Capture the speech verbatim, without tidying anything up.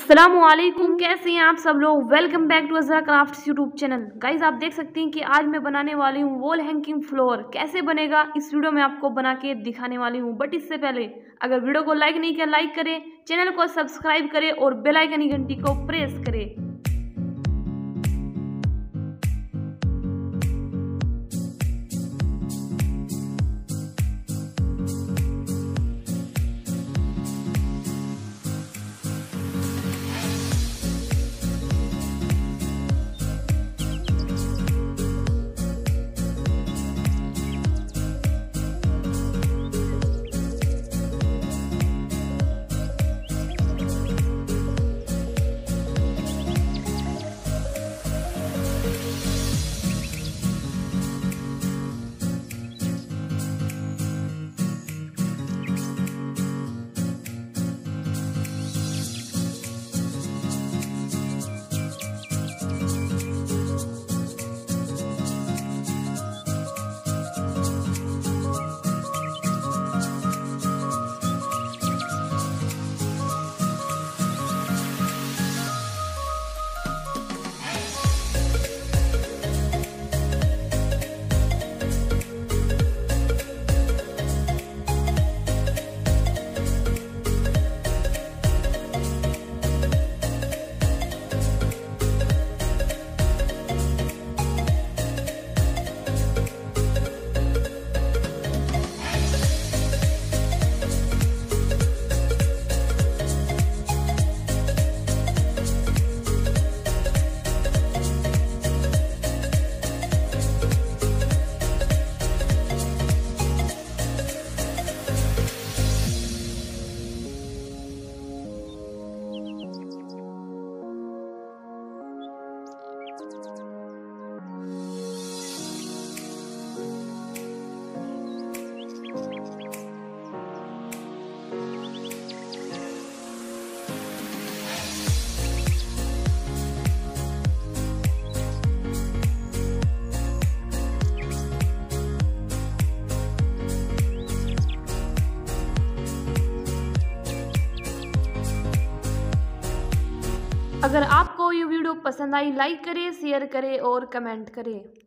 अस्सलामुअलैकुम, कैसे हैं आप सब लोग। Welcome back to Azra crafts YouTube channel. Guys आप देख सकते हैं कि आज मैं बनाने वाली हूँ वॉल हैंगिंग फ्लोर। कैसे बनेगा इस वीडियो में आपको बना के दिखाने वाली हूँ। बट इससे पहले अगर वीडियो को लाइक नहीं किया लाइक करें, चैनल को सब्सक्राइब करें और बेल आइकन की घंटी को प्रेस करें। अगर आपको ये वीडियो पसंद आई लाइक करें, शेयर करें और कमेंट करें।